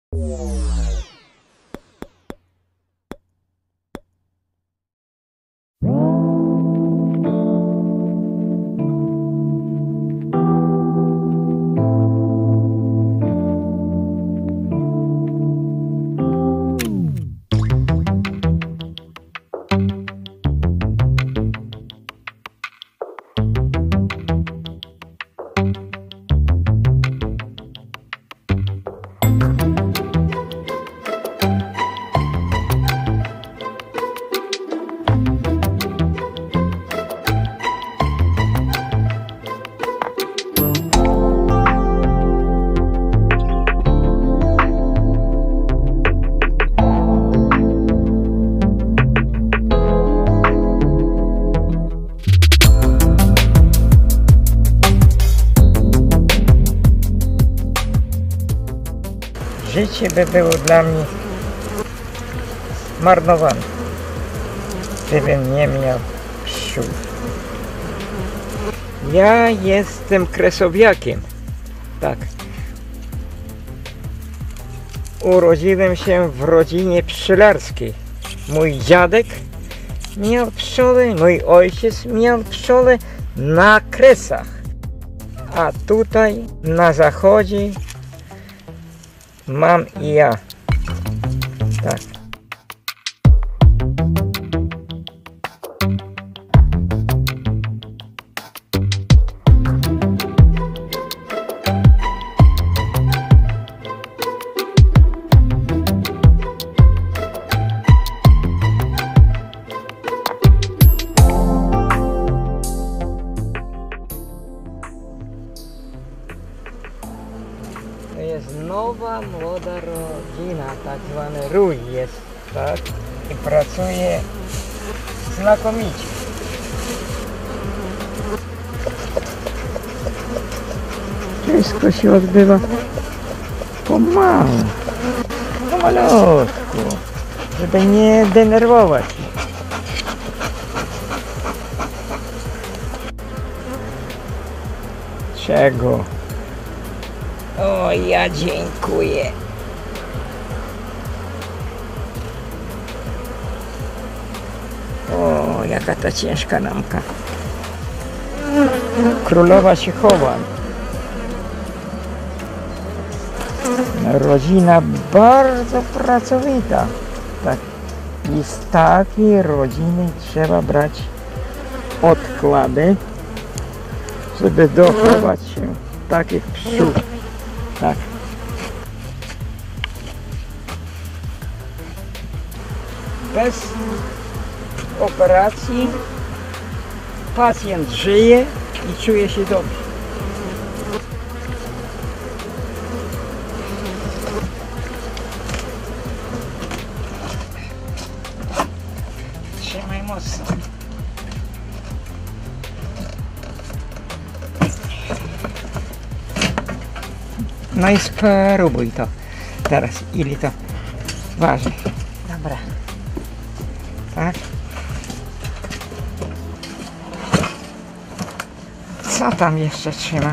Życie by było dla mnie zmarnowane, gdybym nie miał pszczół. Ja jestem kresowiakiem, tak. Urodziłem się w rodzinie pszczelarskiej. Mój dziadek miał pszczoły, mój ojciec miał pszczoły na Kresach. A tutaj na zachodzie mam i ja. Tak. To jest nowa, młoda rodzina, tak zwany rój jest, tak? I pracuje znakomicie. Wszystko się odbywa pomału, pomalutku, żeby nie denerwować. Czego? O, ja dziękuję. O, jaka ta ciężka ramka. Królowa się chowa. Rodzina bardzo pracowita. Tak. I z takiej rodziny trzeba brać odkłady, żeby dochować się takich pszczół. Tak. Bez operacji pacjent żyje i czuje się dobrze. Trzymaj mocno. No i spróbuj to teraz, ile to waży. Dobra. Tak. Co tam jeszcze trzyma?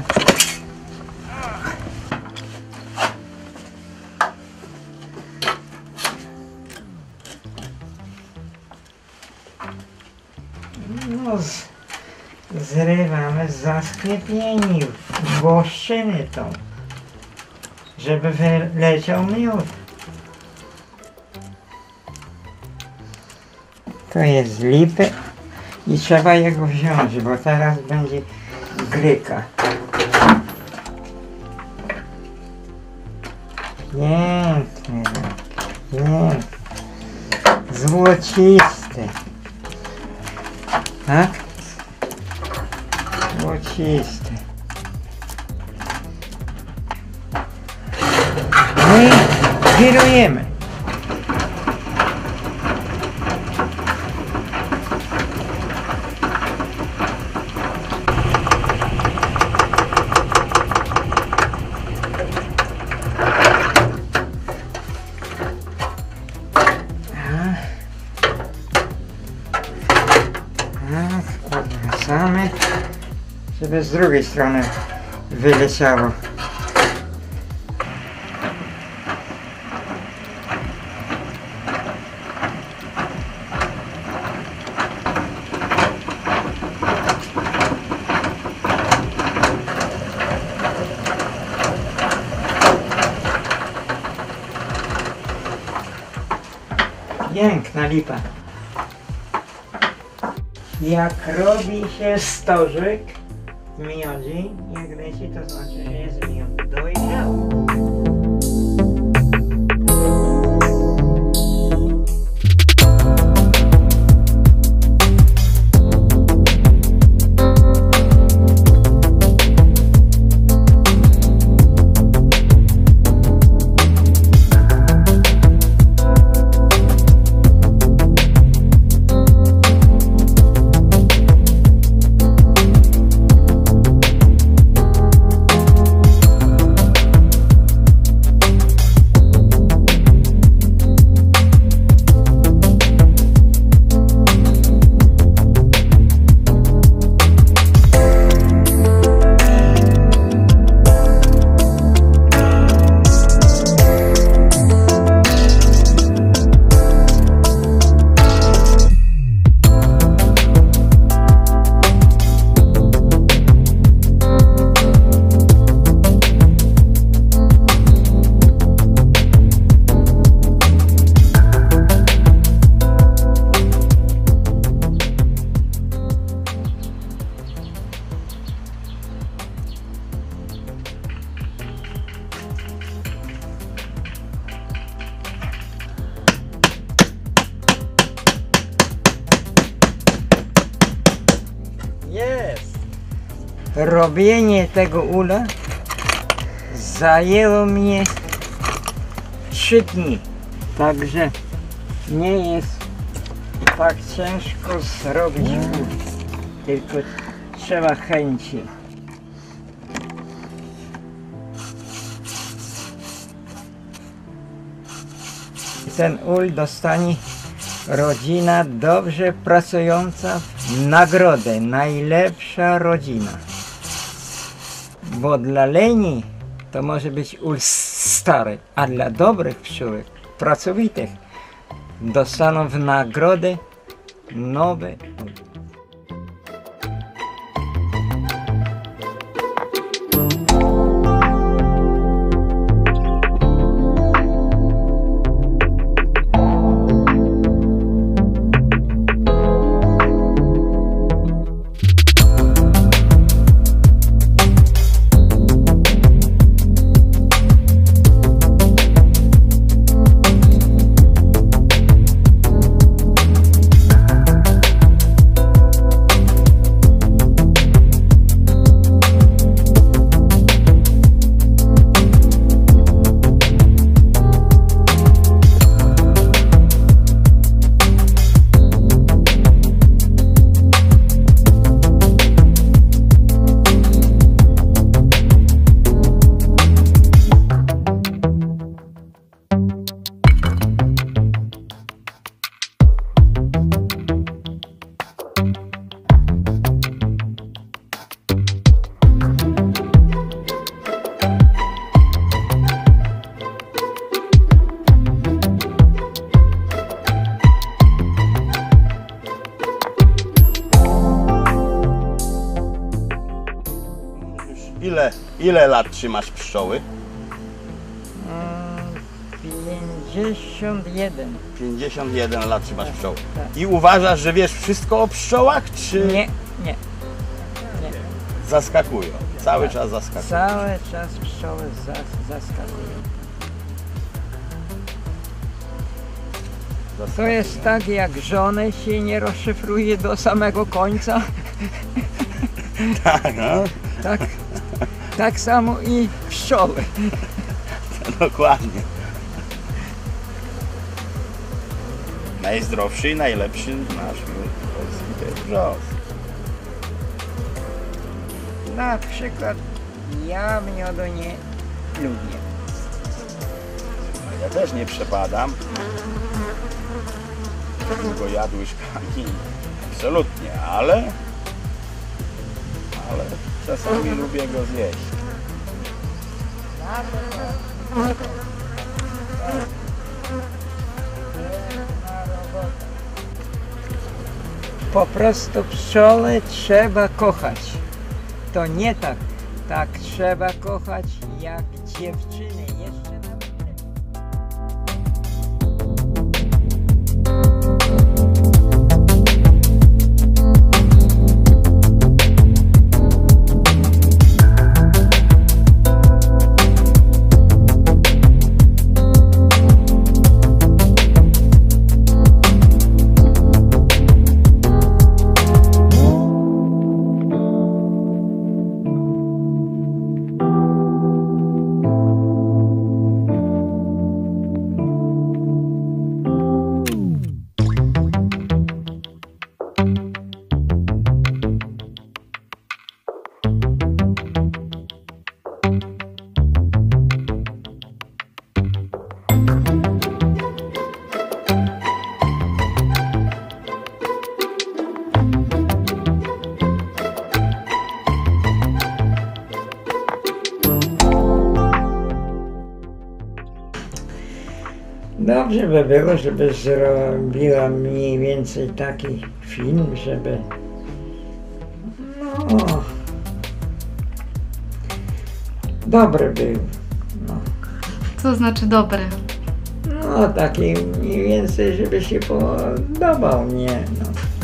No, zrywamy za sklepieniu, włoszczymy to, żeby wyleciał miód. To jest lipy i trzeba jego wziąć, bo teraz będzie gryka. Piękny, piękny, złocisty, tak? Złocisty. No i wirujemy. Odwracamy, żeby z drugiej strony wyleciało. Piękna lipa. Jak robi się stożek z miodzi, jak leci, to znaczy, że jest miód dojrzały. Jest! Robienie tego ula zajęło mnie 3 dni. Także nie jest tak ciężko zrobić ul. Tylko trzeba chęci. Ten ul dostanie rodzina dobrze pracująca w nagrodę. Najlepsza rodzina. Bo dla leni to może być ul stary, a dla dobrych pszczółek, pracowitych, dostaną w nagrodę nowy ul. Ile lat trzymasz pszczoły? 51. 51 lat trzymasz pszczoły. Tak. I uważasz, że wiesz wszystko o pszczołach, czy Nie. zaskakują? Cały czas zaskakują. Cały czas pszczoły zaskakują. To jest tak, jak żonę się nie rozszyfruje do samego końca. Tak, no. Tak samo i pszczoły. Dokładnie. Najzdrowszy i najlepszy nasz miód polski to jest brzos. Na przykład ja miodu nie lubię. Ja też nie przepadam. Go jadł łyżkami. Absolutnie, ale czasami lubię go zjeść. Po prostu pszczoły trzeba kochać. To nie tak. Tak trzeba kochać jak dziewczyny. Jeszcze nawet lepiej. Dobrze by było, żeby zrobiła mniej więcej taki film, żeby no dobry był. No, Co znaczy dobry? no taki mniej więcej, żeby się podobał mnie. No.